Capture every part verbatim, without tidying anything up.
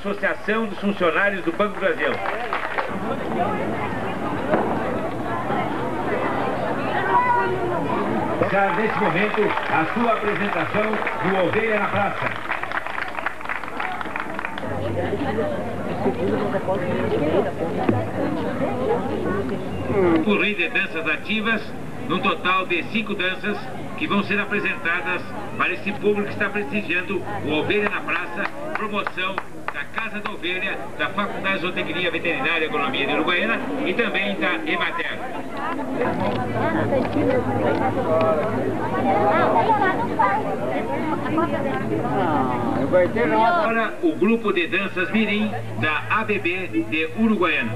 Associação dos Funcionários do Banco do Brasil. Começar nesse momento a sua apresentação do Ovelha na Praça. Currículo de danças ativas, num total de cinco danças que vão ser apresentadas para esse público que está prestigiando o Ovelha na Praça, promoção da Casa da Ovelha, da Faculdade de Zootecnia Veterinária e Agronomia de Uruguaiana e também da Emater. Agora o grupo de danças Mirim da A B B de Uruguaiana.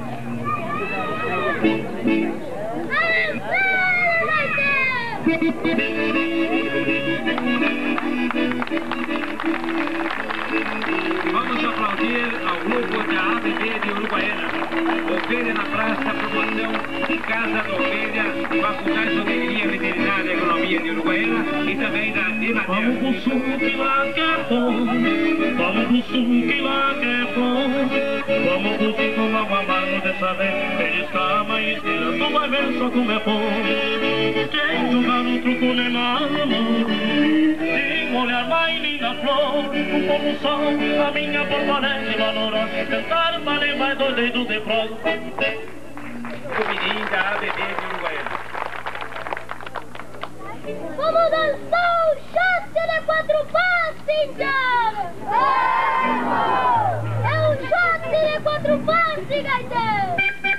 Vamos aplaudir ao grupo da A B B de Uruguaiana. Ovelha na Praça, promoção de Casa da Ovelha, Faculdade de Zootecnia Veterinária e Agronomia de Uruguaiana e também da Emater. Vamos pro sul que lá que é bom, vamos pro sul que lá que é bom. Vamos curtir com uma mano dessa vez, eles calma e estira, tu vai ver só como é bom. Quem jogar no truco nem malo, tem olhar mais linda flor, um pouco só, a minha borbolete valorosa, cantar vale mais dois dedos de prova. O Mirim da A B B de Uruguaiana. Vamos dançar o shot de quatro passos, Indiana! É um shot de quatro passos, gaiteiro!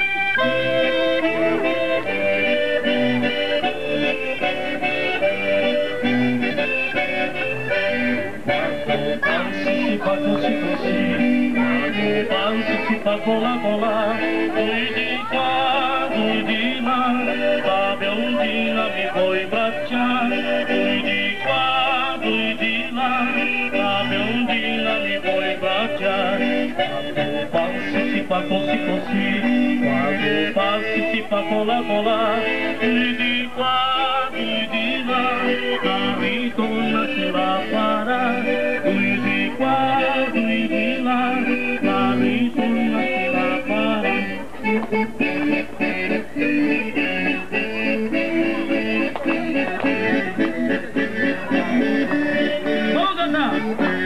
Cola, cola, doi de cá, doi de lá, sabe onde ela me foi pratear? Doi de cá, doi de lá, sabe onde ela me foi pratear? Passe se pa cosi cosi, passe se pa cola cola, doi de cá, doi de lá, na vitona se lá para, doi de cá, doi de lá, na vitona se lá para. Vamos cantar!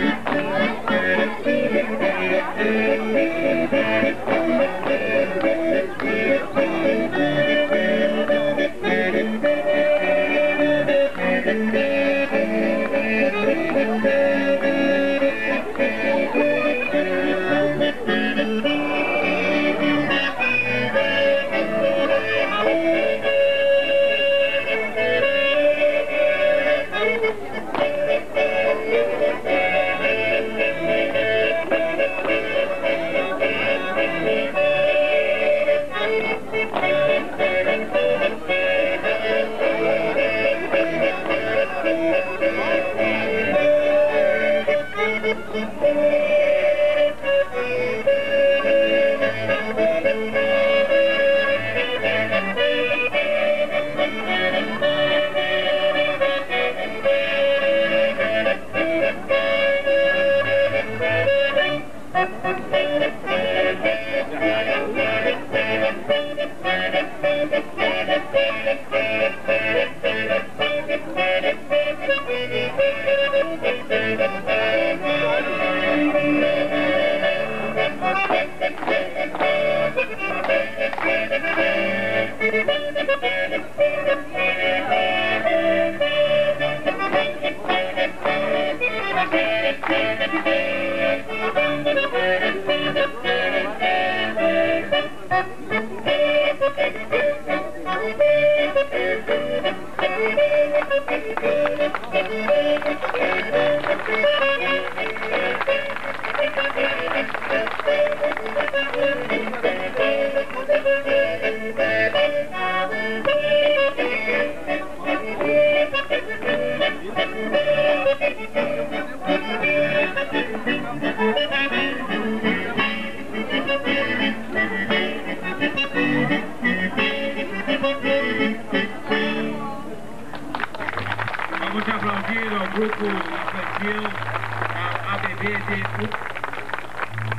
Vamos aplaudir ao grupo infantil A B B de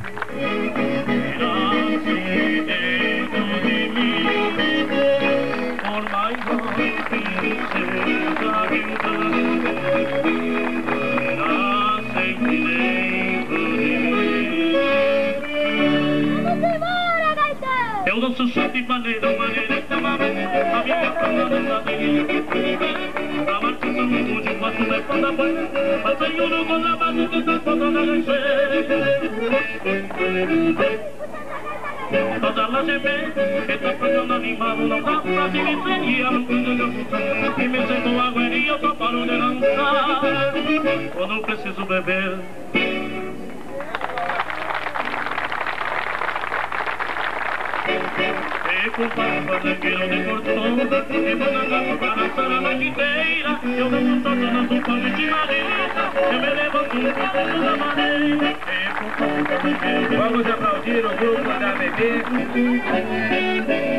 danço chato de maneira, maneira que amava. A minha cama não sabia. A marcação no mundo, quando me fala buena. A senhora com a base que está toda na leche. Toda la gente que está pagando animado não dá pra se miseria no fundo da puta. E me sento água e eu só paro de dançar quando preciso beber. E culpa o fazendeiro de cortão e manda gato pra dançar a noite inteira. Eu danço todo na sopa de marita. Eu me levanto no canto da maneira. E culpa o fazendeiro. Vamos aplaudir o grupo da B B.